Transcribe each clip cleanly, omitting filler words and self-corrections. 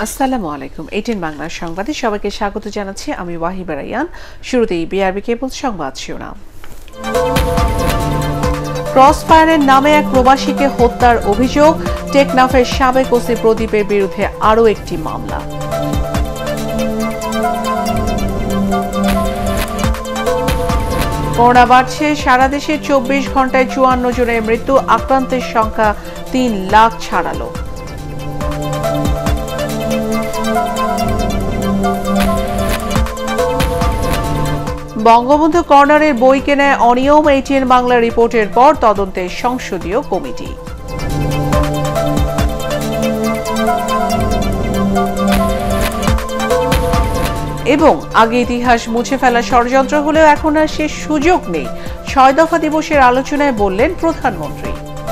আসসালামু আলাইকুম। ATN বাংলা সংবাদে সবাইকে স্বাগত জানাচ্ছি আমি ওয়াহিবা রাইয়ান। শুরুতেই বিআরবি কেবল সংবাদ শিরোনাম। ক্রসফায়ারের নামে এক প্রবাসীকে হত্যার অভিযোগ, টেকনাফের সাবেক ওসি প্রদীপের বিরুদ্ধে আরও একটি মামলা। করোনা বাড়ছে, সারা দেশে 24 ঘন্টায় 54 জনের মৃত্যু, আক্রান্তের সংখ্যা 3 লাখ ছাড়ালো। বঙ্গবন্ধু কর্নারের বই কেনায় অনিয়ম, ATN বাংলা রিপোর্টের পর তদন্তে সংসদীয় কমিটি। এবং আগে ইতিহাস মুছে ফেলা ষড়যন্ত্র হলেও এখন আর সে সুযোগ নেই, 6 দফা দিবসের আলোচনায় বললেন প্রধানমন্ত্রী।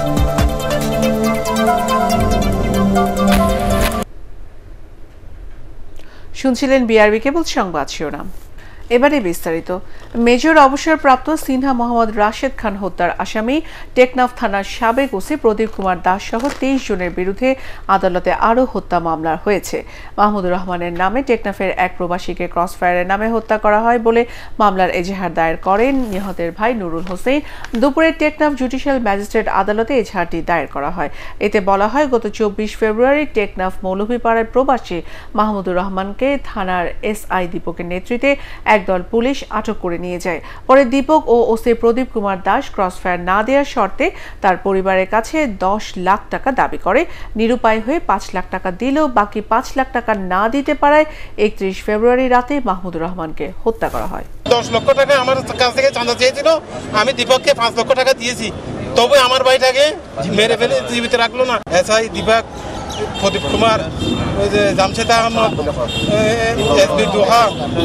শুনছিলেন বিআরবি কেবল সংবাদ শিরোনাম। এবারে বিস্তারিত। মেজর অবসরপ্রাপ্ত সিনহা মোহাম্মদ রাশেদ খান হত্যার আসামি টেকনাফ থানার সাবেক ওসি প্রদীপ কুমার দাস সহ 23 জনের বিরুদ্ধে আদালতে আরও হত্যা মামলা হয়েছে। মাহমুদুর রহমানের নামে টেকনাফের এক প্রবাসীকে ক্রসফায়ারের নামে হত্যা করা হয় বলে মামলার এজাহার দায়ের করেন নিহতের ভাই নুরুল হোসেন। দুপুরে টেকনাফ জুডিশিয়াল ম্যাজিস্ট্রেট আদালতে এজাহারটি দায়ের করা হয়। এতে বলা হয়, গত 24 ফেব্রুয়ারি টেকনাফ মৌলভীপাড়ার প্রবাসী মাহমুদুর রহমানকে থানার SI দীপকের নেতৃত্বে একদল পুলিশ আটক করে নিয়ে যায়। পরে দীপক ও ওসি প্রদীপ কুমার দাস ক্রসফায়ার না দেওয়ার শর্তে তার পরিবারের কাছে 10 লাখ টাকা দাবি করে। নিরুপায় হয়ে 5 লাখ টাকা দিলেও বাকি 5 লাখ টাকা না দিতে পারায় 31 ফেব্রুয়ারি রাতে মাহমুদুর রহমানকে হত্যা করা হয়। 10 লক্ষ টাকা আমার কাছ থেকে চাঁদা চেয়েছিল, আমি দীপককে 5 লক্ষ টাকা দিয়েছি, তবে আমার ভাইটাকে মেরে ফেলে জীবিত রাখলো না। SI দীপক, প্রদীপ কুমার, ওই যে জামশেদ আহমদ, SB দোহা,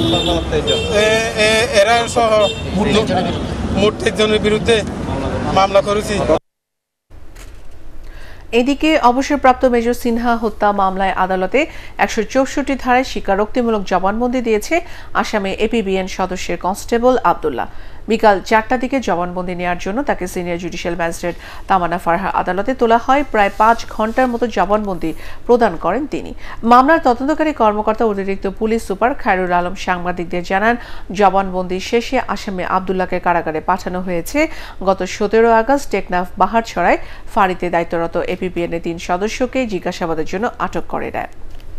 এরা সহ মোট 3 জনের বিরুদ্ধে মামলা করেছি। এদিকে অবসরপ্রাপ্ত মেজর সিনহা হত্যা মামলায় আদালতে 164 ধারায় স্বীকারোক্তিমূলক জবানবন্দি দিয়েছে আসামি APBN সদস্যের কনস্টেবল আব্দুল্লাহ। বিকাল 4টার দিকে জবানবন্দি নেওয়ার জন্য তাকে senior judicial magistrate Tamanna Farha আদালতে তোলা হয়। প্রায় 5 ঘন্টার মতো জবানবন্দি প্রদান করেন তিনি। মামলার তদন্তকারী কর্মকর্তা অতিরিক্ত পুলিশ সুপার খায়রুল আলম সাংবাদিকদের জানান, জবানবন্দি শেষে আসামি আব্দুল্লাহকে কারাগারে পাঠানো হয়েছে। গত 17 আগস্ট টেকনাফ বাহারছড়ায় ফাঁড়িতে দায়িত্বরত APBN এর 3 সদস্যকে জিজ্ঞাসাবাদের জন্য আটক করে দেয়।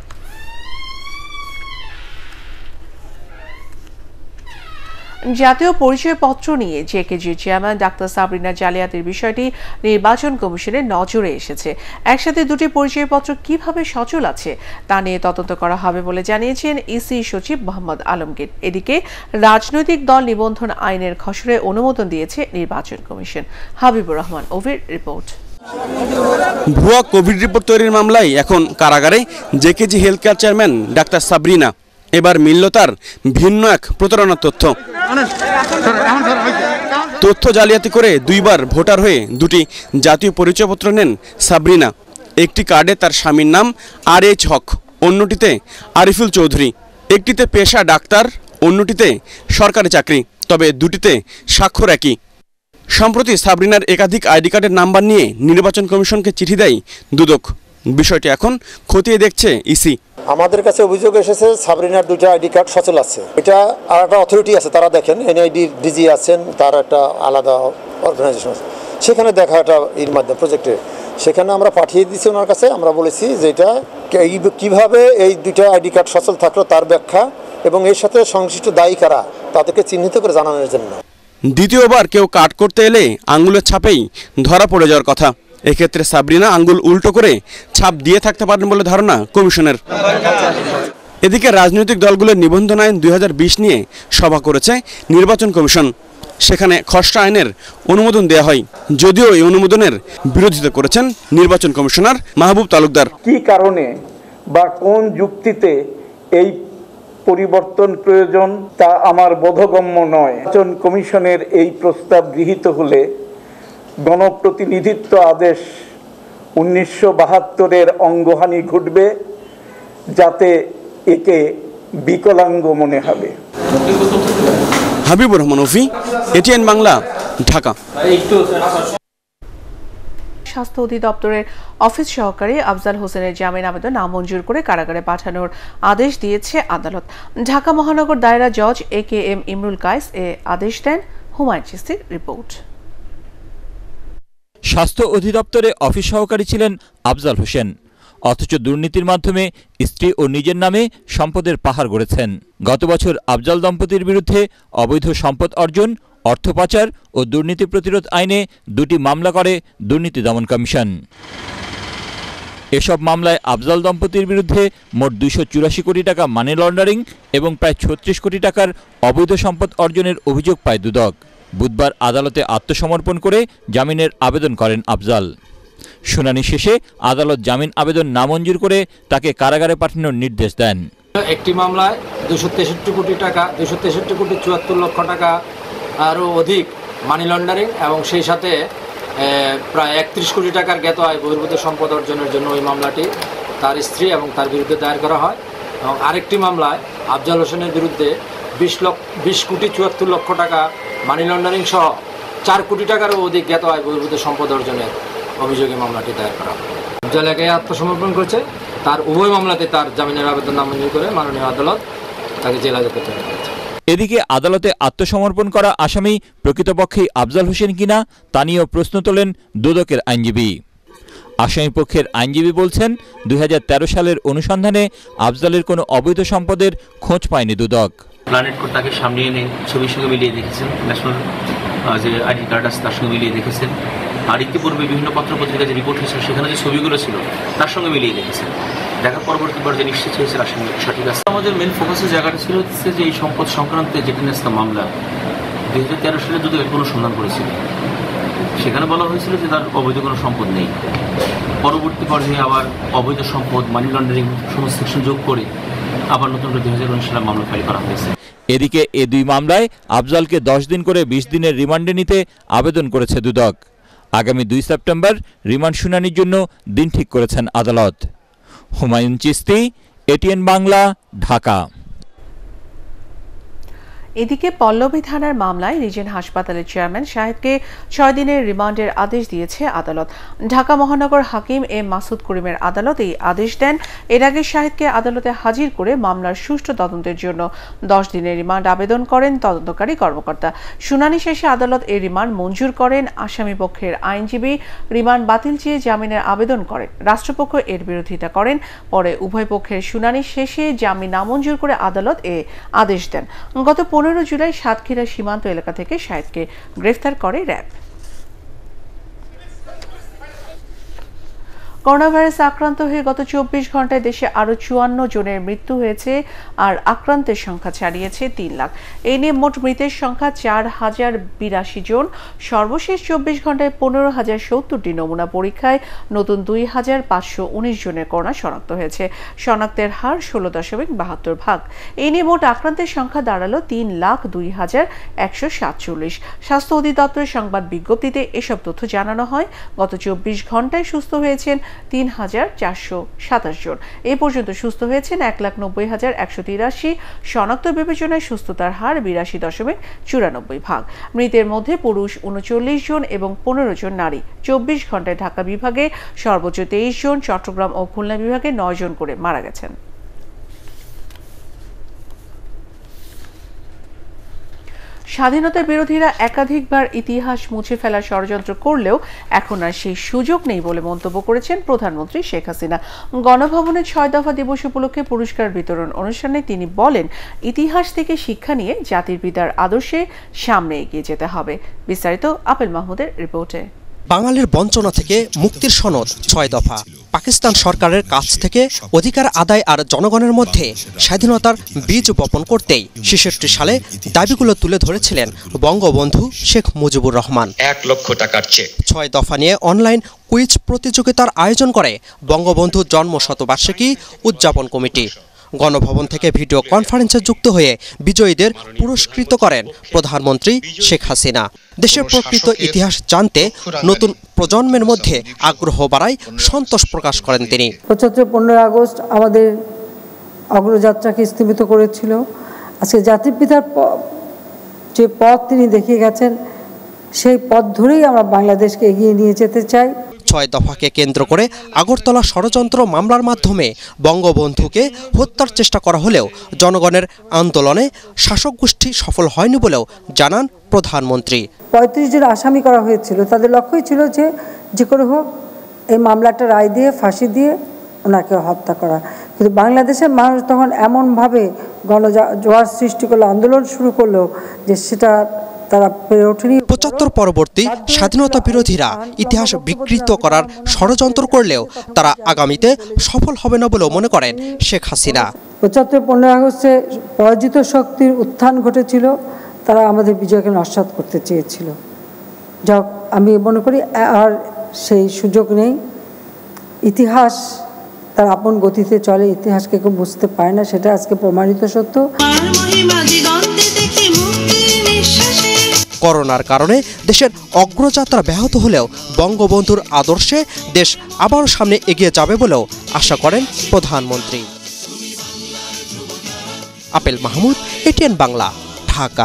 জাতীয় পরিচয়পত্র নিয়ে জেকেজির চেয়ারম্যান ডাক্তার সাবরিনা জালিয়াতির বিষয়টি নির্বাচন কমিশনের নজরে এসেছে। একসাথে দুটি পরিচয়পত্র কিভাবে সচল আছে তা নিয়ে তদন্ত করা হবে বলে জানিয়েছেন ইসি সচিব মোহাম্মদ আলমগীর। এদিকে রাজনৈতিক দল নিবন্ধন আইনের খসড়ায় অনুমোদন দিয়েছে নির্বাচন কমিশন। হাবিবুর রহমান ওভির রিপোর্ট। ভুয়া কোভিড রিপোর্ট তৈরির মামলায় এখন কারাগারে JKG health care chairman doctor Sabrina. এবার মিলল তার ভিন্ন এক প্রতারণার তথ্য জালিয়াতি করে 2 বার ভোটার হয়ে 2টি জাতীয় পরিচয়পত্র নেন সাবরিনা। একটি কার্ডে তার স্বামীর নাম RH হক, অন্যটিতে আরিফুল চৌধুরী। একটিতে পেশা ডাক্তার, অন্যটিতে সরকারি চাকরি, তবে দুটিতে স্বাক্ষর একই। সম্প্রতি সাবরিনার একাধিক আইডি কার্ডের নাম্বার নিয়ে নির্বাচন কমিশনকে চিঠি দেয় দুদক। বিষয়টি এখন খতিয়ে দেখছে ইসি। আমাদের কাছে অভিযোগ এসেছে সাবরিনার 2টা আইডি কার্ড সচল আছে। এটা আর একটা অথরিটি আছে, তারা দেখেন NID DG আছেন, তার একটা আলাদা অর্গানাইজেশন আছে, সেখানে দেখা একটা এর মাধ্যমে প্রজেক্টে সেখানে আমরা পাঠিয়ে দিয়েছি ওনার কাছে। আমরা বলেছি যে এটা কীভাবে এই 2টা আইডি কার্ড সচল থাকলো তার ব্যাখ্যা এবং এর সাথে সংশ্লিষ্ট দায়ী কারা তাদেরকে চিহ্নিত করে জানানোর জন্য। দ্বিতীয়বার কেউ কাট করতে এলে আঙ্গুলের ছাপেই ধরা পড়ে যাওয়ার কথা। এক্ষেত্রে সাবরিনা আঙ্গুল উল্টো করে ছাপ দিয়ে থাকতে পারেন বলে ধারণা কমিশনের। এদিকে রাজনৈতিক দলগুলোর নিবন্ধন আইন 2020 নিয়ে সভা করেছে নির্বাচন কমিশন। সেখানে খসড়া আইনের অনুমোদন দেওয়া হয়, যদিও এই অনুমোদনের বিরোধিতা করেছেন নির্বাচন কমিশনার মাহবুব তালুকদার। কি কারণে বা কোন যুক্তিতে এই পরিবর্তন প্রয়োজন তা আমার বোধগম্য নয়। নির্বাচন কমিশনের এই প্রস্তাব গৃহীত হলে গণপ্রতিনিধিত্ব আদেশ 1972-এর অঙ্গহানি ঘটবে, যাতে একে বিকলাঙ্গ মনে হবে। হাবিবুর রহমান ওফি, ATN বাংলা, ঢাকা। স্বাস্থ্য অধিদপ্তরের অফিস সহকারী আফজাল হোসেনের জামিন আবেদন নামঞ্জুর করে কারাগারে পাঠানোর আদেশ দিয়েছে আদালত। ঢাকা মহানগর দায়রা জজ AKM ইমরুল কায়েস এ আদেশ দেন। হুমায়ুন চিস্তির রিপোর্ট। স্বাস্থ্য অধিদপ্তরে অফিস সহকারী ছিলেন আফজাল হোসেন, অথচ দুর্নীতির মাধ্যমে স্ত্রী ও নিজের নামে সম্পদের পাহাড় গড়েছেন। গত বছর আফজাল দম্পতির বিরুদ্ধে অবৈধ সম্পদ অর্জন, অর্থ পাচার ও দুর্নীতি প্রতিরোধ আইনে 2টি মামলা করে দুর্নীতি দমন কমিশন। এসব মামলায় আফজাল দম্পতির বিরুদ্ধে মোট 284 কোটি টাকা মানি লন্ডারিং এবং প্রায় 36 কোটি টাকার অবৈধ সম্পদ অর্জনের অভিযোগ পায় দুদক। বুধবার আদালতে আত্মসমর্পণ করে জামিনের আবেদন করেন আফজাল। শুনানি শেষে আদালত জামিন আবেদন নামঞ্জুর করে তাকে কারাগারে পাঠানোর নির্দেশ দেন। একটি মামলায় 263 কোটি টাকা, 263 কোটি 74 লক্ষ টাকা আরও অধিক মানি লন্ডারিং এবং সেই সাথে প্রায় 31 কোটি টাকার জ্ঞাত আয় বহির্ভূত সম্পদ অর্জনের জন্য ওই মামলাটি তার স্ত্রী এবং তার বিরুদ্ধে দায়ের করা হয়। এবং আরেকটি মামলায় আফজাল হোসেনের বিরুদ্ধে 20 কোটি 74 লক্ষ টাকা মানি লন্ডারিং সহ 4 কোটি টাকারও অধিক জ্ঞাত আয় বহির্ভূত সম্পদ অর্জনের অভিযোগে মামলাটি দায়ের করা হয়। আফজাল একে আত্মসমর্পণ করেছে। তার উভয় মামলাতে তার জামিনের আবেদন নামঞ্জুর করে মাননীয় আদালত তাকে জেলহাজতে প্রেরণ করেছে। এদিকে আদালতে আত্মসমর্পণ করা আসামি প্রকৃতপক্ষেই আফজাল হোসেন কিনা তা নিয়েও প্রশ্ন তোলেন দুদকের আইনজীবী। আসামি পক্ষের আইনজীবী বলছেন, 2013 সালের অনুসন্ধানে আফজালের কোনো অবৈধ সম্পদের খোঁজ পায়নি দুদক। প্ল্যানেট কোড তাকে সামনে এনে ছবির সঙ্গে মিলিয়ে দেখেছেন, ন্যাশনাল যে আইডি কার্ড আছে তার সঙ্গে মিলিয়ে দেখেছেন, আর ইতিপূর্বে বিভিন্ন পত্রপত্রিকা যে রিপোর্ট হয়েছিল সেখানে যে ছবিগুলো ছিল তার সঙ্গে মিলিয়ে দেখেছেন। দেখার পরবর্তীবার যে নিশ্চিত হয়েছে আসামি সঠিক আছে। আমাদের মেন ফোকাসের জায়গাটা ছিল হচ্ছে যে এই সম্পদ সংক্রান্ত যেটি মামলা 2013 সালে দুদক এর অনুসন্ধান করেছিল, সেখানে বলা হয়েছিল যে তার অবৈধ কোনো সম্পদ নেই। পরবর্তী পর্যায়ে আবার অবৈধ সম্পদ, মানি লন্ডারিং সমস্ত সেকশন যোগ করে আবার নতুন করে 2019 সালে মামলা ফাইল করা হয়েছে। এদিকে এই 2 মামলায় আফজালকে 10 দিন করে 20 দিনের রিমান্ডে নিতে আবেদন করেছে দুদক। আগামী 2 সেপ্টেম্বর রিমান্ড শুনানির জন্য দিন ঠিক করেছেন আদালত। হুমায়ুন চিস্তি, ATN বাংলা, ঢাকা। এদিকে পল্লবী থানার মামলায় রিজেন্ট হাসপাতালের চেয়ারম্যান শাহেদকে 6 দিনের রিমান্ডের আদেশ দিয়েছে আদালত। ঢাকা মহানগর হাকিম এম মাসুদ করিমের আদালত এই আদেশ দেন। এর আগে শাহেদকে আদালতে হাজির করে মামলার সুষ্ঠু তদন্তের জন্য 10 দিনের রিমান্ড আবেদন করেন তদন্তকারী কর্মকর্তা। শুনানি শেষে আদালত এই রিমান্ড মঞ্জুর করেন। আসামি পক্ষের আইনজীবী রিমান্ড বাতিল চেয়ে জামিনের আবেদন করেন। রাষ্ট্রপক্ষ এর বিরোধিতা করেন। পরে উভয় পক্ষের শুনানি শেষে জামিন নামঞ্জুর করে আদালত এ আদেশ দেন। গত 15 জুলাই সাতক্ষীরা সীমান্ত এলাকা থেকে শাহেদকে গ্রেফতার করে র্যাব। করোনা ভাইরাসে আক্রান্ত হয়ে গত 24 ঘন্টায় দেশে আরও 54 জনের মৃত্যু হয়েছে, আর আক্রান্তের সংখ্যা ছাড়িয়েছে 3 লাখ। এই নিয়ে মোট মৃতের সংখ্যা 4082 জন। সর্বশেষ 24 ঘন্টায় 15,070টি নমুনা পরীক্ষায় নতুন 2519 জনের করোনা শনাক্ত হয়েছে। শনাক্তের হার 16.72%। এই নিয়ে মোট আক্রান্তের সংখ্যা দাঁড়ালো 3,02,147। স্বাস্থ্য অধিদপ্তরের সংবাদ বিজ্ঞপ্তিতে এসব তথ্য জানানো হয়। গত 24 ঘন্টায় সুস্থ হয়েছেন 3,427 জন। এ পর্যন্ত সুস্থ হয়েছেন 1,90,183। শনাক্ত বিবেচনায় সুস্থতার হার 82.94%। মৃতের মধ্যে পুরুষ 39 জন এবং 15 জন নারী। 24 ঘন্টায় ঢাকা বিভাগে সর্বোচ্চ 23 জন, চট্টগ্রাম ও খুলনা বিভাগে 9 জন করে মারা গেছেন। স্বাধীনতা বিরোধীরা একাধিকবার ইতিহাস মুছে ফেলার ষড়যন্ত্র করলেও এখন আর সেই সুযোগ নেই বলে মন্তব্য করেছেন প্রধানমন্ত্রী শেখ হাসিনা। গণভবনের 6 দফা দিবস উপলক্ষে পুরস্কার বিতরণ অনুষ্ঠানে তিনি বলেন, ইতিহাস থেকে শিক্ষা নিয়ে জাতির পিতার আদর্শে সামনে এগিয়ে যেতে হবে। বিস্তারিত আপেল মাহমুদের রিপোর্টে। বাঙালির বঞ্চনা থেকে মুক্তির সনদ 6 দফা। পাকিস্তান সরকারের কাছ থেকে অধিকার আদায় আর জনগণের মধ্যে স্বাধীনতার বীজ বপন করতেই 66 সালে দাবিগুলো তুলে ধরেছিলেন বঙ্গবন্ধু শেখ মুজিবুর রহমান। 1 লক্ষ টাকার চেক। 6 দফা নিয়ে অনলাইন কুইজ প্রতিযোগিতার আয়োজন করে বঙ্গবন্ধু জন্ম শতবার্ষিকী উদযাপন কমিটি। গণভবন থেকে ভিডিও কনফারেন্সে যুক্ত হয়ে বিজয়ীদের পুরস্কৃত করেন প্রধানমন্ত্রী শেখ হাসিনা। দেশের প্রকৃত ইতিহাস জানতে নতুন প্রজন্মের মধ্যে আগ্রহ বাড়ায় সন্তোষ প্রকাশ করেন তিনি। 15 আগস্ট আমাদের অগ্রযাত্রাকে স্থগিত করেছিল। আজকে জাতির পিতার যে পথ তিনি দেখিয়ে গেছেন, সেই পথ ধরেই আমরা বাংলাদেশকে এগিয়ে নিয়ে যেতে চাই। 6 দফাকে কেন্দ্র করে আগরতলা ষড়যন্ত্র মামলার মাধ্যমে বঙ্গবন্ধুকে হত্যার চেষ্টা করা হলেও জনগণের আন্দোলনে শাসক গোষ্ঠী সফল হয়নি বলেও জানান প্রধানমন্ত্রী। 35 জন আসামি করা হয়েছিল, তাদের লক্ষ্যই ছিল যে করে হোক এই মামলাটা রায় দিয়ে ফাঁসি দিয়ে ওনাকে হত্যা করা। কিন্তু বাংলাদেশের মানুষ তখন এমনভাবে গণজোয়ার সৃষ্টি করলো, আন্দোলন শুরু করলো যে সেটা তারা পেরে ওঠেনি। 75 পরবর্তী স্বাধীনতা বিরোধীরা ইতিহাস বিকৃত করার ষড়যন্ত্র করলেও তারা আগামীতে সফল হবে না বলেও মনে করেন শেখ হাসিনা। 75-15 আগস্টে পরাজিত শক্তির উত্থান ঘটেছিল, তারা আমাদের বিজয়কে নস্যাৎ করতে চেয়েছিল। যাক, আমি মনে করি আর সেই সুযোগ নেই। ইতিহাস তার আপন গতিতে চলে, ইতিহাসকে কেউ বুঝতে পারে না, সেটা আজকে প্রমাণিত সত্য। করোনার কারণে দেশের অগ্রযাত্রা ব্যাহত হলেও বঙ্গবন্ধুর আদর্শে দেশ আবার সামনে এগিয়ে যাবে বলেও আশা করেন প্রধানমন্ত্রী। আপেল মাহমুদ, ATN বাংলা, ঢাকা।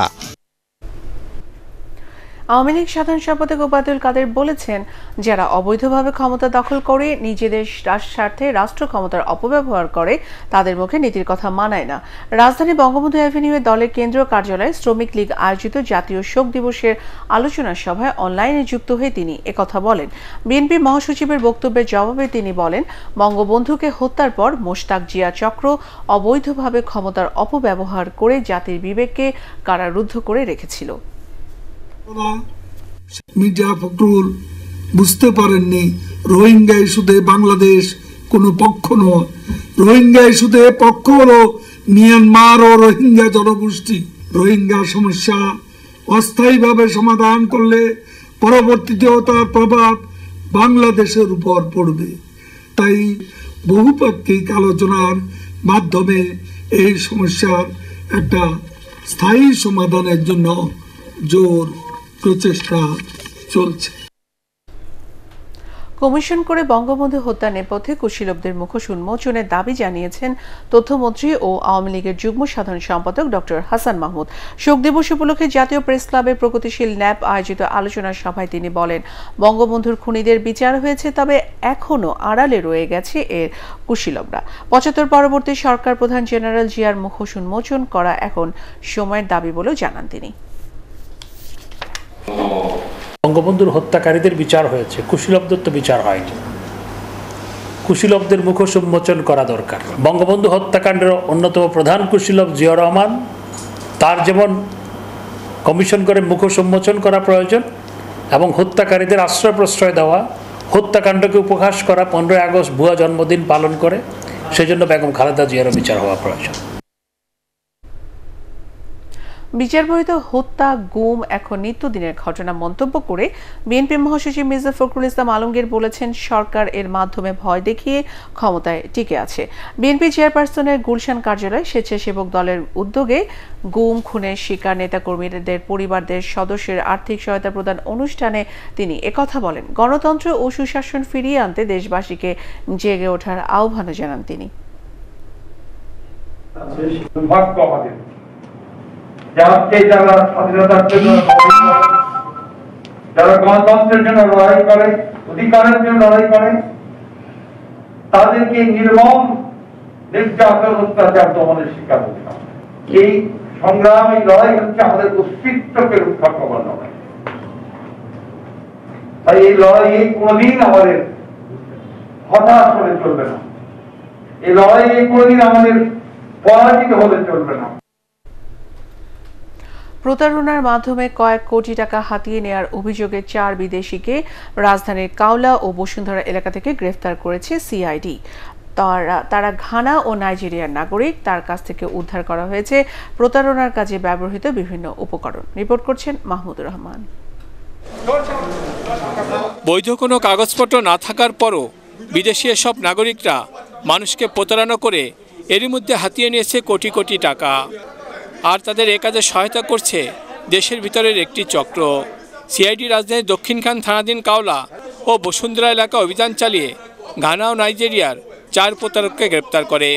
আওয়ামী লীগ সাধারণ সম্পাদক ওবায়দুল কাদের বলেছেন, যারা অবৈধভাবে ক্ষমতা দখল করে নিজেদের স্বার্থে রাষ্ট্র ক্ষমতার অপব্যবহার করে তাদের মুখে নীতির কথা মানায় না। রাজধানী বঙ্গবন্ধু অ্যাভিনিউয়ে দলের কেন্দ্রীয় কার্যালয়ে শ্রমিক লীগ আয়োজিত জাতীয় শোক দিবসের আলোচনা সভায় অনলাইনে যুক্ত হয়ে তিনি একথা বলেন। বিএনপি মহাসচিবের বক্তব্যের জবাবে তিনি বলেন, বঙ্গবন্ধুকে হত্যার পর মোশতাক জিয়া চক্র অবৈধভাবে ক্ষমতার অপব্যবহার করে জাতির বিবেককে কারারুদ্ধ করে রেখেছিল। মির্জা ফখরুল বুঝতে পারেননি রোহিঙ্গা ইস্যুতে বাংলাদেশ কোনো পক্ষ নয়। রোহিঙ্গা ইস্যুতে পক্ষ হলো মিয়ানমার ও রোহিঙ্গা জনগোষ্ঠী। রোহিঙ্গা সমস্যা অস্থায়ীভাবে সমাধান করলে পরবর্তীতেও তার প্রভাব বাংলাদেশের উপর পড়বে। তাই বহুপাক্ষিক আলোচনার মাধ্যমে এই সমস্যার একটা স্থায়ী সমাধানের জন্য জোর প্রচেষ্টা চলছে। কমিশন করে বঙ্গবন্ধু হত্যা নেপথ্যে কুশীলবদের মুখোশ উন্মোচনের দাবি জানিয়েছেন তথ্যমন্ত্রী ও আওয়ামী লীগের যুগ্ম সাধারণ সম্পাদক ডক্টর হাসান মাহমুদ। শোক দিবস উপলক্ষে জাতীয় প্রেস ক্লাবে প্রগতিশীল ন্যাপ আয়োজিত আলোচনা সভায় তিনি বলেন, বঙ্গবন্ধুর খুনিদের বিচার হয়েছে, তবে এখনো আড়ালে রয়ে গেছে এর কুশীলবরা। 75 পরবর্তী সরকার প্রধান জেনারেল জিয়ার মুখোশ উন্মোচন করা এখন সময়ের দাবি বলেও জানান তিনি। বঙ্গবন্ধুর হত্যাকারীদের বিচার হয়েছে, কুশীলবদের তো বিচার হয়নি। কুশীলবদের মুখোশ উন্মোচন করা দরকার। বঙ্গবন্ধু হত্যাকাণ্ডের অন্যতম প্রধান কুশীলব জিয়া রহমান, তার যেমন কমিশন করে মুখোশ উন্মোচন করা প্রয়োজন এবং হত্যাকারীদের আশ্রয় প্রশ্রয় দেওয়া, হত্যাকাণ্ডকে উপহাস করা, 15 আগস্ট ভুয়া জন্মদিন পালন করে, সেজন্য বেগম খালেদা জিয়ারও বিচার হওয়া প্রয়োজন। বিচারবহিত হত্যা, গুম এখন নিত্যদিনের ঘটনা মন্তব্য করে বিএনপি মহাসচিব মির্জা ফখরুল ইসলাম আলমগীর বলেছেন, সরকার এর মাধ্যমে ভয় দেখিয়ে ক্ষমতায় টিকে আছে। বিএনপি চেয়ারপারসনের গুলশান কার্যালয়ে স্বেচ্ছাসেবক দলের উদ্যোগে গুম খুনের শিকার নেতাকর্মীদের পরিবারদের সদস্যের আর্থিক সহায়তা প্রদান অনুষ্ঠানে তিনি একথা বলেন। গণতন্ত্র ও সুশাসন ফিরিয়ে আনতে দেশবাসীকে জেগে ওঠার আহ্বান জানান তিনি। যারা স্বাধীনতার জন্য যারা গণতন্ত্রের জন্য লড়াই করে, অধিকারের জন্য লড়াই করে, তাদেরকে নির্মম নির্যাতন, অত্যাচার, দমনের শিকার হতে হবে। এই সংগ্রাম, এই লড়াই হচ্ছে আমাদের অস্তিত্বকে রক্ষা করার লড়াই। তাই এই লড়াইয়ে কোনদিন আমাদের হতাশ হলে চলবে না, এই লড়াইয়ে কোনদিন আমাদের পরাজিত হলে চলবে না। প্রতারণার মাধ্যমে কয়েক কোটি টাকা হাতিয়ে নেয়ার অভিযোগে 4 বিদেশিকে রাজধানীর কাওলা ও বসুন্ধরা এলাকা থেকে গ্রেফতার করেছে সিআইডি। তারা ঘানা ও নাইজেরিয়ার নাগরিক। তার কাছ থেকে উদ্ধার করা হয়েছে প্রতারণার কাজে ব্যবহৃত বিভিন্ন উপকরণ। রিপোর্ট করছেন মাহমুদুর রহমান। বৈধ কোনো কাগজপত্র না থাকার পরও বিদেশি এসব নাগরিকরা মানুষকে প্রতারণা করে এরই মধ্যে হাতিয়ে নিয়েছে কোটি কোটি টাকা। আর তাদের এ কাজে সহায়তা করছে দেশের ভিতরের একটি চক্র। সিআইডি রাজধানীর দক্ষিণখান থানাধীন কাওলা ও বসুন্ধরা এলাকা অভিযান চালিয়ে ঘানা ও নাইজেরিয়ার 4 প্রতারককে গ্রেপ্তার করে।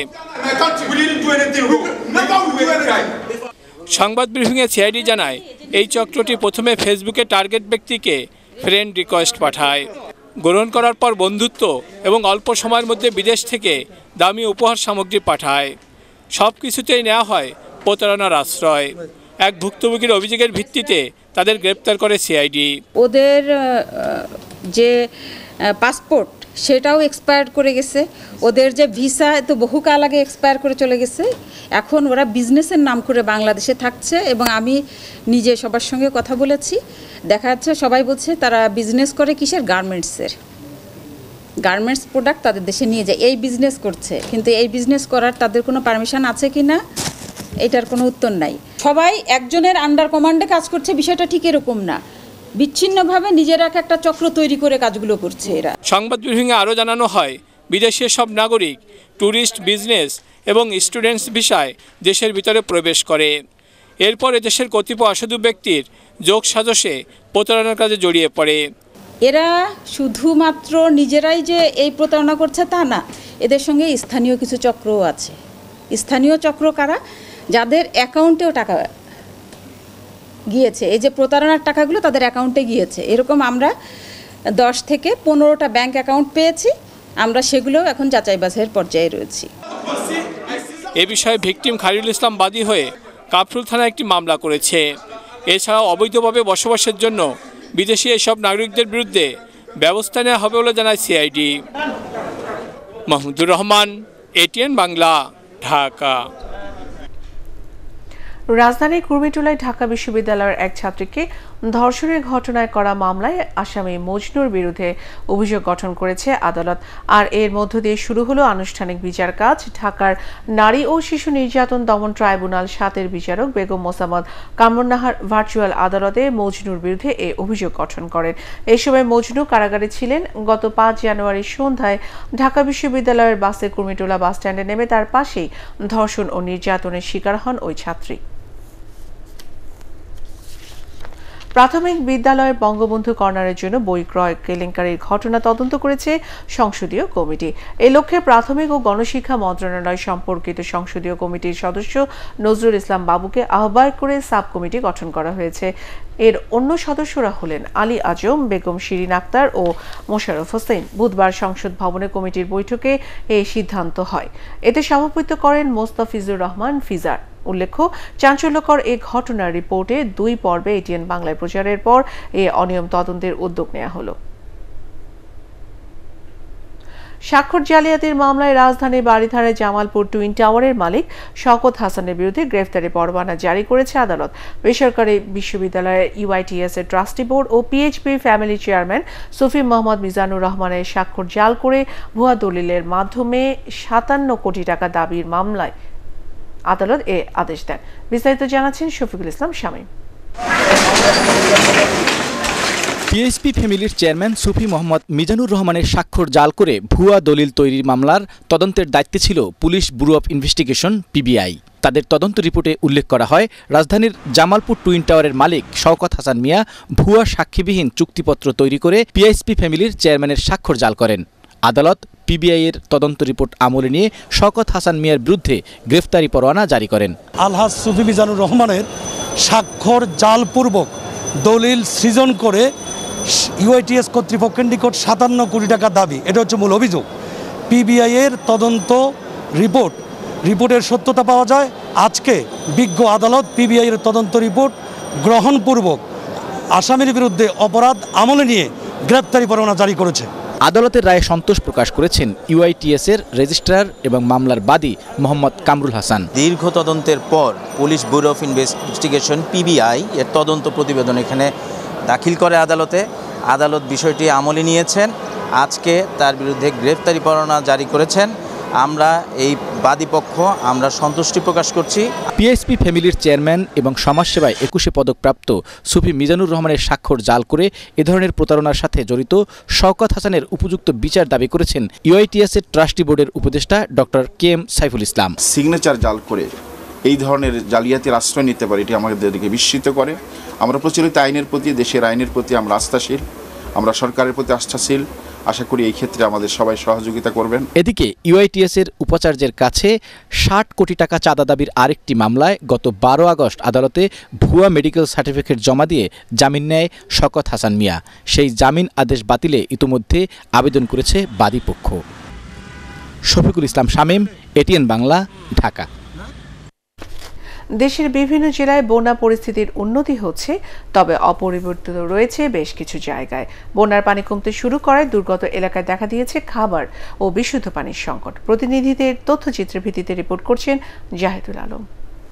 সংবাদ ব্রিফিংয়ে সিআইডি জানায়, এই চক্রটি প্রথমে ফেসবুকে টার্গেট ব্যক্তিকে ফ্রেন্ড রিকোয়েস্ট পাঠায়। গ্রহণ করার পর বন্ধুত্ব এবং অল্প সময়ের মধ্যে বিদেশ থেকে দামি উপহার সামগ্রী পাঠায়। সব কিছুতেই নেওয়া হয় প্রতারণার আশ্রয়। এক ভুক্তভোগীর অভিযোগের ভিত্তিতে তাদের গ্রেপ্তার করে সিআইডি। ওদের যে পাসপোর্ট সেটাও এক্সপায়ার করে গেছে, ওদের যে ভিসা তো বহুকাল আগে এক্সপায়ার করে চলে গেছে। এখন ওরা বিজনেসের নাম করে বাংলাদেশে থাকছে এবং আমি নিজে সবার সঙ্গে কথা বলেছি, দেখা যাচ্ছে সবাই বলছে তারা বিজনেস করে কিসের, গার্মেন্টস প্রোডাক্ট তাদের দেশে নিয়ে যায়, এই বিজনেস করছে। কিন্তু এই বিজনেস করার তাদের কোনো পারমিশন আছে কি না এটার কোনো উত্তর নাই। সবাই একজনের আন্ডার কমান্ডে কাজ করছে, বিষয়টা ঠিক এরকম না, বিচ্ছিন্নভাবে নিজেরা একটা চক্র তৈরি করে কাজগুলো করছে এরা। সংবাদ ব্রিফিংয়ে আরও জানানো হয়, বিদেশি সব নাগরিক ট্যুরিস্ট, বিজনেস এবং স্টুডেন্টস ভিসায় দেশের ভিতরে প্রবেশ করে। এরপর দেশের কতিপয় অসাধু ব্যক্তির যোগ সাজসে প্রতারণার কাজে জড়িয়ে পড়ে। এরা শুধুমাত্র নিজেরাই যে এই প্রতারণা করছে তা না, এদের সঙ্গে স্থানীয় কিছু চক্রও আছে। স্থানীয় চক্র কারা? যাদের অ্যাকাউন্টেও টাকা গিয়েছে, এই যে প্রতারণার টাকাগুলো তাদের অ্যাকাউন্টে গিয়েছে। এরকম আমরা 10 থেকে 15টা ব্যাংক অ্যাকাউন্ট পেয়েছি, আমরা সেগুলোও এখন যাচাই বাছাইয়ের পর্যায়ে রয়েছি। এ বিষয়ে ভিকটিম খায়রুল ইসলাম বাদী হয়ে কাফরুল থানায় একটি মামলা করেছে। এছাড়াও অবৈধভাবে বসবাসের জন্য বিদেশি এসব নাগরিকদের বিরুদ্ধে ব্যবস্থা নেওয়া হবে বলে জানায় সিআইডি। মাহমুদুর রহমান, ATN বাংলা, ঢাকা। রাজধানীর কুর্মিটোলায় ঢাকা বিশ্ববিদ্যালয়ের এক ছাত্রীকে ধর্ষণের ঘটনায় করা মামলায় আসামি মজনুর বিরুদ্ধে অভিযোগ গঠন করেছে আদালত। আর এর মধ্য দিয়ে শুরু হলো আনুষ্ঠানিক বিচার কাজ। ঢাকার নারী ও শিশু নির্যাতন দমন ট্রাইব্যুনাল 7-এর বিচারক বেগম মোসাম্মদ কামরুন্নাহার ভার্চুয়াল আদালতে মজনুর বিরুদ্ধে এই অভিযোগ গঠন করেন। এই সময় মজনু কারাগারে ছিলেন। গত 5 জানুয়ারি সন্ধ্যায় ঢাকা বিশ্ববিদ্যালয়ের বাসে কুর্মিটোলা বাস স্ট্যান্ডে নেমে তার পাশেই ধর্ষণ ও নির্যাতনের শিকার হন ওই ছাত্রী। প্রাথমিক বিদ্যালয়ের বঙ্গবন্ধু কর্নারের জন্য বই ক্রয় কেলেঙ্কারির ঘটনা তদন্ত করেছে সংসদীয় কমিটি। এই লক্ষ্যে প্রাথমিক ও গণশিক্ষা মন্ত্রণালয় সম্পর্কিত সংসদীয় কমিটির সদস্য নজরুল ইসলাম বাবুকে আহ্বায়ক করে সাব কমিটি গঠন করা হয়েছে। এর অন্য সদস্যরা হলেন আলী আজম, বেগম শিরিন আক্তার ও মোশাররফ হোসেন। বুধবার সংসদ ভবনে কমিটির বৈঠকে এই সিদ্ধান্ত হয়। এতে সভাপতিত্ব করেন মোস্তাফিজুর রহমান ফিজার। উল্লেখ্য, চাঞ্চল্যকর এই ঘটনার রিপোর্টে 2 পর্বে ATN বাংলায় প্রচারের পর এই অনিয়ম তদন্তের উদ্যোগ নেওয়া হলো। স্বাক্ষর জালিয়াতির মামলায় রাজধানীর বাড়িধারায় জামালপুর টুইন টাওয়ারের মালিক শওকত হাসানের বিরুদ্ধে গ্রেফতারি পরোয়ানা জারি করেছে আদালত। বেসরকারি বিশ্ববিদ্যালয়ের UITS এর ট্রাস্টি বোর্ড ও PHP family chairman Sufi Mohammad Mizanur রহমানের স্বাক্ষর জাল করে ভুয়া দলিলের মাধ্যমে 57 কোটি টাকা দাবির মামলায় আদালত এ আদেশ দেন। বিস্তারিত জানাচ্ছেন শফিকুল ইসলাম শামীম। PHP ফ্যামিলির চেয়ারম্যান সুফি মোহাম্মদ মিজানুর রহমানের স্বাক্ষর জাল করে ভুয়া দলিল তৈরির মামলার তদন্তের দায়িত্বে ছিল police bureau of investigation PBI। তাদের তদন্ত রিপোর্টে উল্লেখ করা হয়, রাজধানীর জামালপুর টুইন টাওয়ারের মালিক শওকত হাসান মিয়া ভুয়া সাক্ষীবিহীন চুক্তিপত্র তৈরি করে PHP ফ্যামিলির চেয়ারম্যানের স্বাক্ষর জাল করেন। আদালত PBI এর তদন্ত রিপোর্ট আমলে নিয়ে শওকত হাসান মিয়ার বিরুদ্ধে গ্রেফতারি পরোয়ানা জারি করেন। আলহাজ সুফি মিজানুর রহমানের স্বাক্ষর জালপূর্বক দলিল সৃজন করে UITS কর্তৃপক্ষের নিকট 57 কোটি টাকা দাবি, এটা হচ্ছে মূল অভিযোগ। PBI এর তদন্ত রিপোর্টের সত্যতা পাওয়া যায়। আজকে বিজ্ঞ আদালত PBI এর তদন্ত রিপোর্ট গ্রহণপূর্বক আসামির বিরুদ্ধে অপরাধ আমলে নিয়ে গ্রেফতারি পরোয়ানা জারি করেছে। আদালতের রায়ে সন্তোষ প্রকাশ করেছেন UITS এর রেজিস্ট্রার এবং মামলার বাদী মোহাম্মদ কামরুল হাসান। দীর্ঘ তদন্তের পর police bureau of investigation PBI এর তদন্ত প্রতিবেদন এখানে দাখিল করে আদালতে। আদালত বিষয়টি আমলে নিয়েছেন, আজকে তার বিরুদ্ধে গ্রেফতারি পরোয়ানা জারি করেছেন। আমরা এই বাদীপক্ষ আমরা সন্তুষ্টি প্রকাশ করছি। PHP ফ্যামিলির চেয়ারম্যান এবং সমাজসেবায় 21 পদকপ্রাপ্ত সুফি মিজানুর রহমানের স্বাক্ষর জাল করে এ ধরনের প্রতারণার সাথে জড়িত শওকত হাসানের উপযুক্ত বিচার দাবি করেছেন UITS এর ট্রাস্টি বোর্ডের উপদেষ্টা doctor KM Saiful Islam. Signature জাল করে এই ধরনের জালিয়াতির আশ্রয় নিতে পারে, এটি আমাদেরকে বিস্মিত করে। আমরা প্রচলিত আইনের প্রতি, দেশের আইনের প্রতি আমরা আস্থাশীল, আমরা সরকারের প্রতি আস্থাশীল। আশা করি এই ক্ষেত্রে আমাদের সবাই সহযোগিতা করবেন। এদিকে ইউআইটিএস এর উপাচার্যের কাছে ৬০ কোটি টাকা চাঁদা দাবির আরেকটি মামলায় গত ১২ আগস্ট আদালতে ভুয়া মেডিকেল সার্টিফিকেট জমা দিয়ে জামিন নেয় শওকত হাসান মিয়া। সেই জামিন আদেশ বাতিলে ইতোমধ্যে আবেদন করেছে বাদীপক্ষ। শফিকুল ইসলাম শামীম, এটিএন বাংলা, ঢাকা। দেশের বিভিন্ন জেলায় বন্যা পরিস্থিতির উন্নতি হচ্ছে, তবে অপরিবর্তিত রয়েছে বেশ কিছু জায়গায়। বন্যার পানি কমতে শুরু করায় দুর্গত এলাকায় দেখা দিয়েছে খাবার ও বিশুদ্ধ পানির সংকট। প্রতিনিধিদের তথ্যচিত্রের ভিত্তিতে রিপোর্ট করছেন জাহিদুল আলম।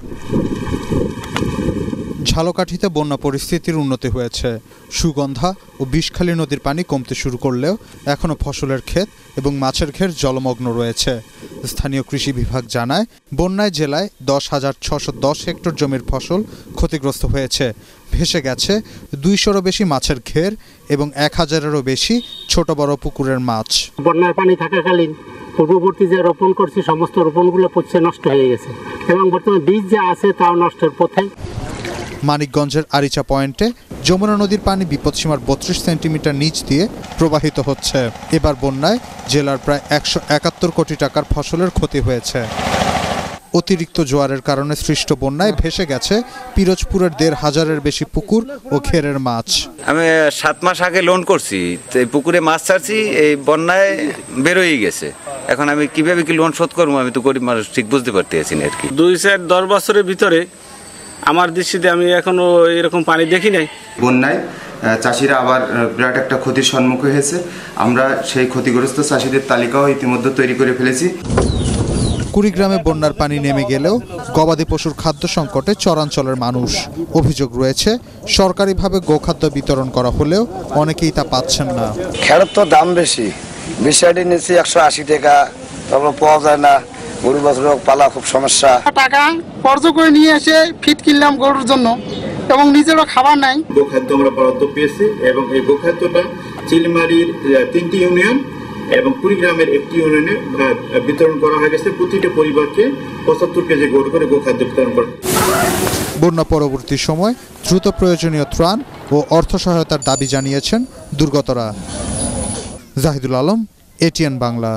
ঝালকাঠিতে বন্যা পরিস্থিতির উন্নতি হয়েছে। সুগন্ধা ও বিষখালী নদীর পানি কমতে শুরু করলেও এখনও ফসলের ক্ষেত এবং মাছের ঘের জলমগ্ন রয়েছে। স্থানীয় কৃষি বিভাগ জানায়, বন্যায় জেলায় ১০,৬১০ হেক্টর জমির ফসল ক্ষতিগ্রস্ত হয়েছে। ভেসে গেছে ২০০-রও বেশি মাছের ঘের এবং ১,০০০-এরও বেশি ছোট বড় পুকুরের মাছ। বন্যার পানি থাকাকালীন পূর্ববর্তী যে রোপণ করছি সমস্ত রোপণগুলো পচে নষ্ট হয়ে গেছে এবং বর্তমানে বীজ যা আছে তাও নষ্টের পথে। মানিকগঞ্জের আরিচা পয়েন্টে যমুনা নদীর পানি বিপদসীমার ৩২ সেন্টিমিটার নিচ দিয়ে প্রবাহিত হচ্ছে। এবার বন্যায় জেলার প্রায় ১৭১ কোটি টাকার ফসলের ক্ষতি হয়েছে। অতিরিক্ত জোয়ারের কারণে সৃষ্ট বন্যায় ভেসে গেছে পিরোজপুরের ১৫০০-এর বেশি পুকুর ও ঘেরের মাছ। আমি ৭ মাস আগে লোন করছি, এই পুকুরে মাছ ছাড়ছি, এই বন্যায় বেরোই গেছে। এখন আমি কিভাবে কি লোন শোধ করবো, আমি তো গরিব মানুষ, ঠিক বুঝতে পারতেছি না আর কি। ২-১০ বছরের ভিতরে আমার দৃষ্টিতে আমি এখনো এরকম পানি দেখি নাই। বন্যায় চাষিরা আবার বিরাট একটা ক্ষতির সম্মুখীন হয়েছে। আমরা সেই ক্ষতিগ্রস্ত চাষিদের তালিকাও ইতিমধ্যে তৈরি করে ফেলেছি। কুড়িগ্রামে বন্যার পানি নেমে গেলেও গবাদি পশুর খাদ্য সংকটে চরাঞ্চলের মানুষ। অভিযোগ রয়েছে, সরকারিভাবে গোখাদ্য বিতরণ করা হলেও অনেকেই তা পাচ্ছেন না। খেরত তো দাম বেশি, বিষয়টি নিচ্ছি ১৮০ টাকা, তারপর পাওয়া যায় না। গরু বাছুর পালা খুব সমস্যা। টাকা খরচ করে নিয়ে এসে ফিট কিনলাম গরুর জন্য এবং নিজেরও খাবার নাই। গোখাদ্য আমরা বরাদ্দ পেয়েছি এবং এই গোখাদ্যটা চিলমারির ৩টি ইউনিয়ন এবং কুড়িগ্রামের একটি ইউনিয়নে বিতরণ করা হয়ে গেছে। প্রতিটি পরিবারকে ৭৫ কেজি গরু করে গোখাদ্য বিতরণ করা। বন্যা পরবর্তী সময় দ্রুত প্রয়োজনীয় ত্রাণ ও অর্থ সহায়তার দাবি জানিয়েছেন দুর্গতরা। জাহিদুল আলম, এটিএন বাংলা।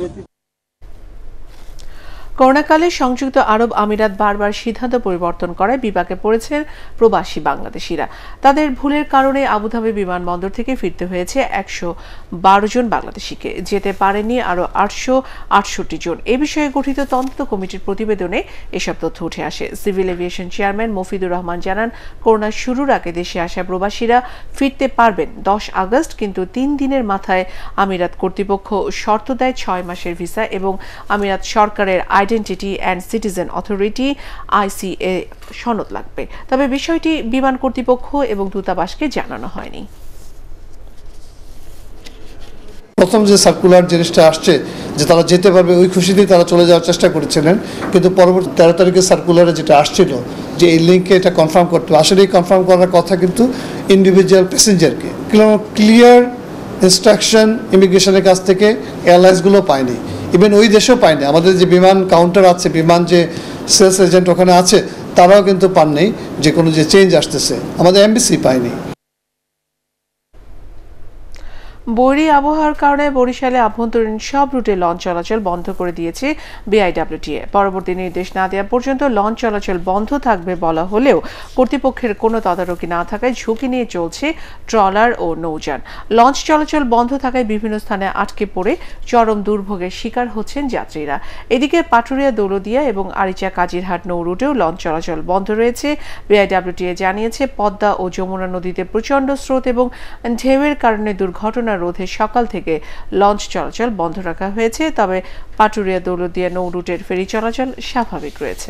করোনাকালে সংযুক্ত আরব আমিরাত বারবার সিদ্ধান্ত পরিবর্তন করায় বিপাকে পড়েছেন প্রবাসী বাংলাদেশিরা। তাদের ভুলের কারণে আবুধাবি বিমানবন্দর থেকে ফিরতে হয়েছে ১১২ জন বাংলাদেশিকে, যেতে পারেনি আরও ৮৬৮ জন। এ বিষয়ে গঠিত তদন্ত কমিটির প্রতিবেদনে এসব তথ্য উঠে আসে। Civil aviation chairman Mofidur Rahman জানান, করোনা শুরুর আগে দেশে আসা প্রবাসীরা ফিরতে পারবেন ১০ আগস্ট, কিন্তু ৩ দিনের মাথায় আমিরাত কর্তৃপক্ষ শর্ত দেয় ৬ মাসের ভিসা এবং আমিরাত সরকারের identity and citizen authority ICA সনদ লাগবে। তবে বিষয়টি বিমান কর্তৃপক্ষ এবং দূতাবাসকে জানানো হয়নি। প্রথম যে সার্কুলার জিনিসটা আসছে যে তারা যেতে পারবে, ওই খুশিতেই তারা চলে যাওয়ার চেষ্টা করেছিলেন, কিন্তু পরবর্তী 13 তারিখের সার্কুলারে যেটা আসছিল যে এই লিঙ্কে এটা কনফার্ম করতে হবে, আসলে এই কনফার্ম করার কথা কিন্তু ইন্ডিভিজুয়াল প্যাসেঞ্জারকে। ক্লিয়ার ইনস্ট্রাকশন ইমিগ্রেশনের কাছ থেকে এয়ারলাইন্সগুলো পায়নি, ইভেন ওই দেশেও পায়নি। আমাদের যে বিমান কাউন্টার আছে, বিমান যে সেলস এজেন্ট ওখানে আছে, তারাও কিন্তু পাননি যে কোনো যে চেঞ্জ আসতেছে, আমাদের এমবিসি পায়নি। বৈরী আবহাওয়ার কারণে বরিশালে আভ্যন্তরীণ সব রুটে লঞ্চ চলাচল বন্ধ করে দিয়েছে BIWTA। পরবর্তী নির্দেশ না দেওয়া পর্যন্ত লঞ্চ চলাচল বন্ধ থাকবে বলা হলেও কর্তৃপক্ষের কোনো তদারকি না থাকায় ঝুঁকি নিয়ে চলছে ট্রলার ও নৌযান। লঞ্চ চলাচল বন্ধ থাকায় বিভিন্ন স্থানে আটকে পড়ে চরম দুর্ভোগের শিকার হচ্ছেন যাত্রীরা। এদিকে পাটুরিয়া, দৌলদিয়া এবং আরিচা কাজিরহাট নৌ রুটেও লঞ্চ চলাচল বন্ধ রয়েছে। BIWTA জানিয়েছে, পদ্মা ও যমুনা নদীতে প্রচণ্ড স্রোত এবং ঢেউয়ের কারণে দুর্ঘটনা রোধে সকাল থেকে লঞ্চ চলাচল বন্ধ রাখা হয়েছে। তবে পাটুরিয়া, দৌলদিয়া নৌ রুটের ফেরি চলাচল স্বাভাবিক রয়েছে।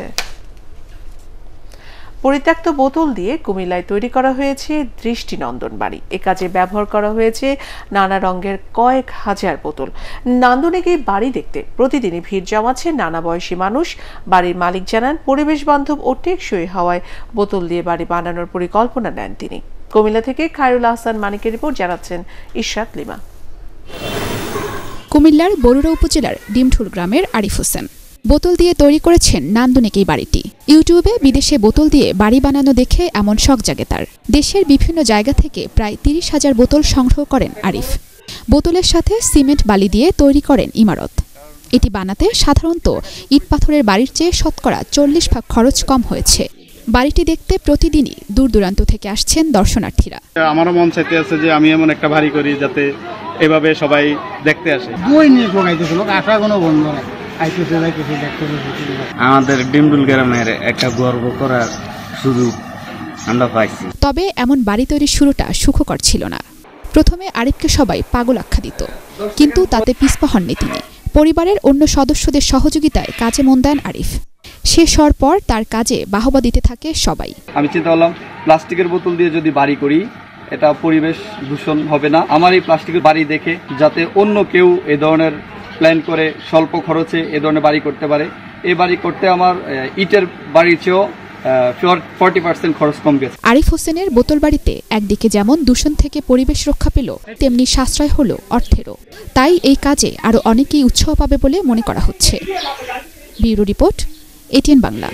পরিত্যক্ত বোতল দিয়ে কুমিল্লায় তৈরি করা হয়েছে দৃষ্টিনন্দন বাড়ি। এ কাজে ব্যবহার করা হয়েছে নানা রঙের কয়েক হাজার বোতল। নান্দনিক এই বাড়ি দেখতে প্রতিদিনই ভিড় জমাচ্ছে নানা বয়সী মানুষ। বাড়ির মালিক জানান, পরিবেশ বান্ধব ও টেকসই হওয়ায় বোতল দিয়ে বাড়ি বানানোর পরিকল্পনা নেন তিনি। কুমিল্লা থেকে খায়রুল আহসান মানিকের রিপোর্ট, জানাচ্ছেন ইশরাত লিমা। কুমিল্লার বরুড়া উপজেলার ডিমঠুর গ্রামের আরিফ হোসেন বোতল দিয়ে তৈরি করেছেন নান্দনিক এই বাড়িটি। ইউটিউবে বিদেশে বোতল দিয়ে বাড়ি বানানো দেখে এমন শখ জাগে তার। দেশের বিভিন্ন জায়গা থেকে প্রায় ৩০,০০০ বোতল সংগ্রহ করেন আরিফ। বোতলের সাথে সিমেন্ট বালি দিয়ে তৈরি করেন ইমারত। এটি বানাতে সাধারণত ইট পাথরের বাড়ির চেয়ে শতকরা 40% খরচ কম হয়েছে। বাড়িটি দেখতে প্রতিদিনই দূর দূরান্ত থেকে আসছেন দর্শনার্থীরা। আমারও মন চাইতে আছে যে আমি এমন একটা বাড়ি করি যাতে এভাবে সবাই দেখতে আসে। আমাদের ডিমডুল গ্রামের একটা গর্ব করার সুযোগ আমরা পাইছি। তবে এমন বাড়ি তৈরির শুরুটা সুখকর ছিল না। প্রথমে আরিফকে সবাই পাগল আখ্যা দিত, কিন্তু তাতে পিছপা হননি তিনি। পরিবারের অন্য সদস্যদের সহযোগিতায় কাজে মন দেন আরিফ। শেষ হওয়ার পর তার কাজে বাহবা দিতে থাকে সবাই। আমি চিন্তা করলাম প্লাস্টিকের বোতল দিয়ে যদি বাড়ি করি এটা পরিবেশ দূষণ হবে না। আমার এই প্লাস্টিকের বাড়ি দেখে যাতে অন্য কেউ এই ধরনের প্ল্যান করে স্বল্প খরচে এ ধরনের বাড়ি করতে পারে। এই বাড়ি করতে আমার ইটের বাড়ির চেয়েও 40% খরচ কম গেছে। আরিফ হোসেনের বোতল বাড়িতে একদিকে যেমন দূষণ থেকে পরিবেশ রক্ষা পেল, তেমনি সাশ্রয় হলো অর্থেরও। তাই এই কাজে আরো অনেকেই উৎসাহ পাবে বলে মনে করা হচ্ছে। Bureau report, ATN Bangla.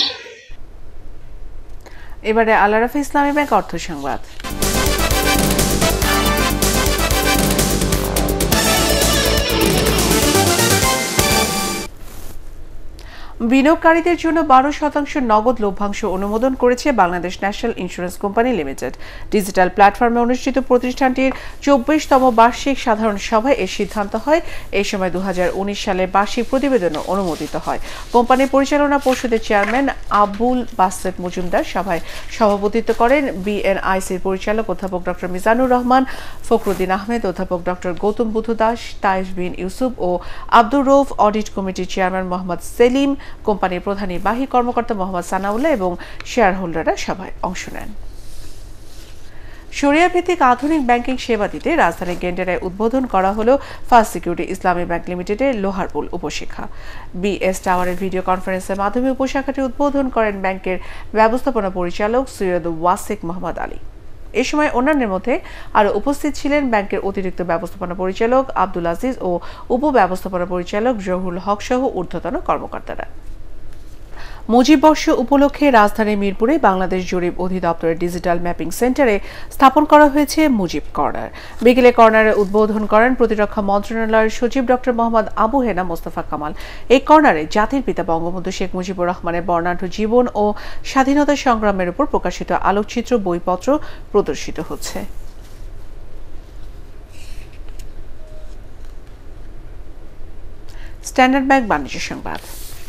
এবারে আল-আরাফা ইসলামী ব্যাংক অর্থ সংবাদ। বিনিয়োগকারীদের জন্য 12% নগদ লভ্যাংশ অনুমোদন করেছে Bangladesh national insurance company limited. Digital প্ল্যাটফর্মে অনুষ্ঠিত প্রতিষ্ঠানটির 24তম বার্ষিক সাধারণ সভায় এই সিদ্ধান্ত হয়। এই সময় 2019 সালের বার্ষিক প্রতিবেদনও অনুমোদিত হয়। কোম্পানির পরিচালনা পর্ষদের চেয়ারম্যান আবুল বাসেত মজুমদার সভায় সভাপতিত্ব করেন। বিএনআইসির পরিচালক অধ্যাপক ডক্টর মিজানুর রহমান, ফখরুদ্দিন আহমেদ, অধ্যাপক ডক্টর গৌতম বুধ দাস, তাইজ বিন ইউসুফ ও আব্দুর রৌফ, অডিট কমিটির চেয়ারম্যান মোহাম্মদ সেলিম, কোম্পানির প্রধান নির্বাহী কর্মকর্তা মোহাম্মদ সানাউল্লাহ এবং শেয়ার হোল্ডাররা সভায় অংশ নেন। শরিয়া ভিত্তিক আধুনিক ব্যাংকিং সেবা দিতে রাজধানীর গেন্ডারায় উদ্বোধন করা হলো ফার্স্ট সিকিউরিটি ইসলামিক ব্যাংক লিমিটেডের লোহারপুল উপশাখা। বিএস টাওয়ারের ভিডিও কনফারেন্সের মাধ্যমে উপশাখাটি উদ্বোধন করেন ব্যাংকের ব্যবস্থাপনা পরিচালক সৈয়দ ওয়াসিক মোহাম্মদ আলী। এ সময় অন্যান্যের মধ্যে আরও উপস্থিত ছিলেন ব্যাংকের অতিরিক্ত ব্যবস্থাপনা পরিচালক আব্দুল আজিজ ও উপব্যবস্থাপনা পরিচালক জহুরুল হক সহ ঊর্ধ্বতন কর্মকর্তারা। মুজিব বর্ষ উপলক্ষে রাজধানীর মিরপুরে বাংলাদেশ জরিপ অধিদপ্তরের ডিজিটাল ম্যাপিং সেন্টারে স্থাপন করা হয়েছে মুজিব কর্নার। বিকেলে কর্নারের উদ্বোধন করেন প্রতিরক্ষা মন্ত্রণালয়ের সচিব ডক্টর মোহাম্মদ আবু হেনা মোস্তফা কামাল। এই কর্নারে জাতির পিতা বঙ্গবন্ধু শেখ মুজিবুর রহমানের বর্ণাঢ্য জীবন ও স্বাধীনতা সংগ্রামের উপর প্রকাশিত আলোকচিত্র বইপত্র প্রদর্শিত হচ্ছে। স্ট্যান্ডার্ড ব্যাংক বাণিজ্য সংবাদ।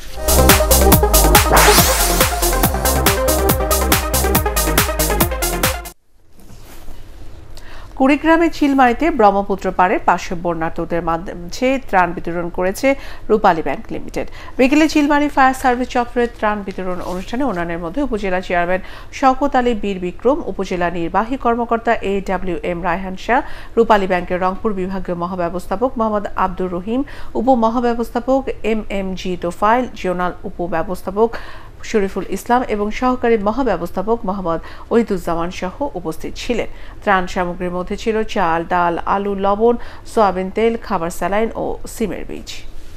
কুড়িগ্রামের চিলমারিতে ব্রহ্মপুত্র পাড়ে 500 বন্যার্তদের মাঝে ত্রাণ বিতরণ করেছে রূপালী ব্যাংক লিমিটেড। বিকেলে চিলমারি ফায়ার সার্ভিস চত্বরে ত্রাণ বিতরণ অনুষ্ঠানে অন্যান্যের মধ্যে উপজেলা চেয়ারম্যান শওকত আলী বীর বিক্রম, উপজেলা নির্বাহী কর্মকর্তা AWM রায়হান শাহ, রূপালী ব্যাংকের রংপুর বিভাগীয় মহাব্যবস্থাপক মোহাম্মদ আব্দুর রহিম, উপমহাব্যবস্থাপক MMG তোফাইল, জোনাল উপব্যবস্থাপক শরীফুল ইসলাম এবং সহকারী মহাব্যবস্থাপক মোহাম্মদ ওহিদুজ্জামান সহ উপস্থিত ছিলেন। ত্রাণ সামগ্রীর মধ্যে ছিল চাল, ডাল, আলু, লবণ, সয়াবিন তেল, খাবার স্যালাইন ও সিমের বীজ।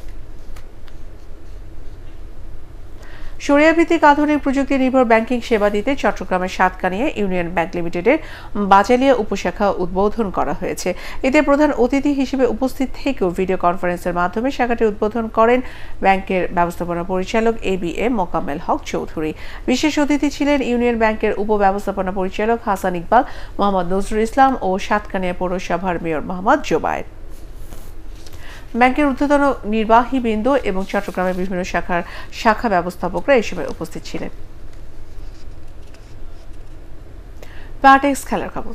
শরিয়া ভিত্তিক আধুনিক প্রযুক্তি নির্ভর ব্যাংকিং সেবা দিতে চট্টগ্রামের সাতকানিয়া ইউনিয়ন ব্যাংক লিমিটেডের বাজালিয়া উপশাখা উদ্বোধন করা হয়েছে। এতে প্রধান অতিথি হিসেবে উপস্থিত থেকেও ভিডিও কনফারেন্সের মাধ্যমে শাখাটি উদ্বোধন করেন ব্যাংকের ব্যবস্থাপনা পরিচালক ABM মোকাম্মেল হক চৌধুরী। বিশেষ অতিথি ছিলেন ইউনিয়ন ব্যাংকের উপব্যবস্থাপনা পরিচালক হাসান ইকবাল, মোহাম্মদ নজরুল ইসলাম ও সাতকানিয়া পৌরসভার মেয়র মোহাম্মদ জোবায়ের। ব্যাংকের ঊর্ধ্বতন নির্বাহী বৃন্দ এবং চট্টগ্রামের বিভিন্ন শাখা ব্যবস্থাপকরা এই সময় উপস্থিত ছিলেন। প্যাটেক্স খেলার খবর।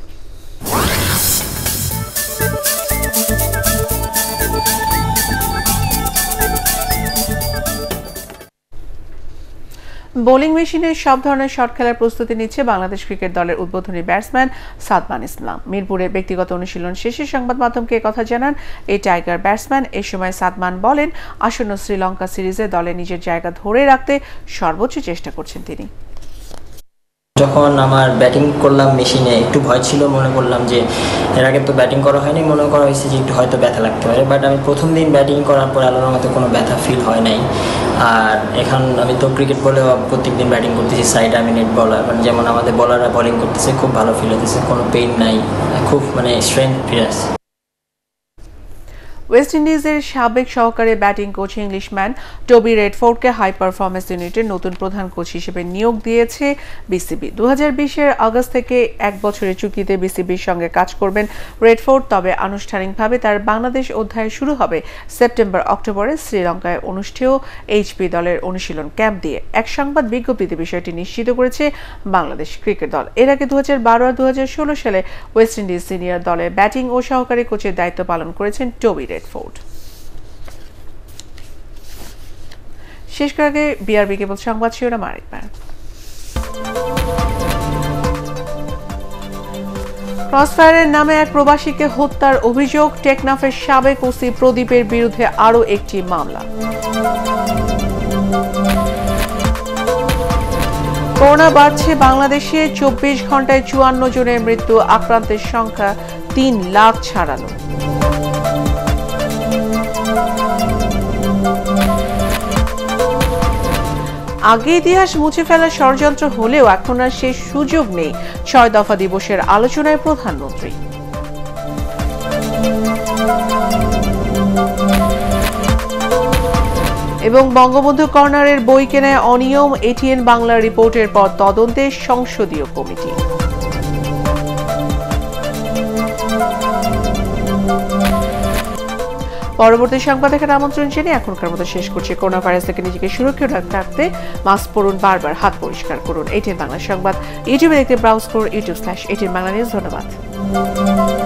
বোলিং মেশিনে সব ধরনের শট খেলার প্রস্তুতি নিচ্ছে বাংলাদেশ ক্রিকেট দলের উদ্বোধনী ব্যাটসম্যান সাদমান ইসলাম। মিরপুরে ব্যক্তিগত অনুশীলন শেষে সংবাদ মাধ্যমকে কথা জানান এই টাইগার ব্যাটসম্যান। এ সময় সাদমান বলেন, আসন্ন শ্রীলঙ্কা সিরিজে দলে নিজের জায়গা ধরে রাখতে সর্বোচ্চ চেষ্টা করছেন তিনি। যখন আমার ব্যাটিং করলাম মেশিনে একটু ভয় ছিল, মনে করলাম যে এর আগে তো ব্যাটিং করা হয়নি, মনে করা হয়েছে যে একটু হয়তো ব্যথা লাগতে পারে, বাট আমি প্রথম দিন ব্যাটিং করার পর আল্লাহর মতো কোনো ব্যথা ফিল হয় নাই। আর এখন আমি তো ক্রিকেট বলেও প্রত্যেকদিন ব্যাটিং করতেছি, সাইড নেট বলার, মানে যেমন আমাদের বলাররা বোলিং করতেছে, খুব ভালো ফিল হতেছে, কোনো পেইন নাই, খুব মানে স্ট্রেংথ ফিরে আসছে। ওয়েস্ট ইন্ডিজের সাবেক সহকারী ব্যাটিং কোচ ইংলিশম্যান টবি রেডফোর্ডকে হাই পারফরম্যান্স ইউনিটের নতুন প্রধান কোচ হিসেবে নিয়োগ দিয়েছে বিসিবি। 2020-এর আগস্ট থেকে 1 বছরের চুক্তিতে বিসিবির সঙ্গে কাজ করবেন রেডফোর্ড। তবে আনুষ্ঠানিকভাবে তার বাংলাদেশ অধ্যায় শুরু হবে সেপ্টেম্বর-অক্টোবরে শ্রীলঙ্কায় অনুষ্ঠেয় এইচপি দলের অনুশীলন ক্যাম্প দিয়ে। এক সংবাদ বিজ্ঞপ্তিতে বিষয়টি নিশ্চিত করেছে বাংলাদেশ ক্রিকেট দল। এর আগে 2012 আর 2016 সালে ওয়েস্ট ইন্ডিজ সিনিয়র দলে ব্যাটিং ও সহকারী কোচের দায়িত্ব পালন করেছেন টবি রেডফোর্ড। শেষ করার আগে বিআরবি কেবল সংবাদ শিরোনাম আরেকবার। ক্রসফায়ারের নামে এক প্রবাসীকে হত্যার অভিযোগ, টেকনাফের সাবেক ওসি প্রদীপের বিরুদ্ধে আরও একটি মামলা। করোনা বাড়ছে বাংলাদেশে, 24 ঘন্টায় 54 জনের মৃত্যু, আক্রান্তের সংখ্যা 3 লাখ ছাড়ানো। আগে ইতিহাস মুছে ফেলার ষড়যন্ত্র হলেও এখন আর সে সুযোগ নেই, 6 দফা দিবসের আলোচনায় প্রধানমন্ত্রী। এবং বঙ্গবন্ধু কর্নারের বই কেনায় অনিয়ম, এটিএন বাংলা রিপোর্টের পর তদন্তে সংসদীয় কমিটি। পরবর্তী সংবাদ দেখার আমন্ত্রণ জানিয়ে এখনকার মতো শেষ করছি। করোনা ভাইরাস থেকে নিজেকে সুরক্ষিত রাখতে মাস্ক পরুন, বারবার হাত পরিষ্কার করুন। এটিএন বাংলা সংবাদ ইউটিউবে দেখতে ব্রাউজ করুন youtube/ATN Bangla News। ধন্যবাদ।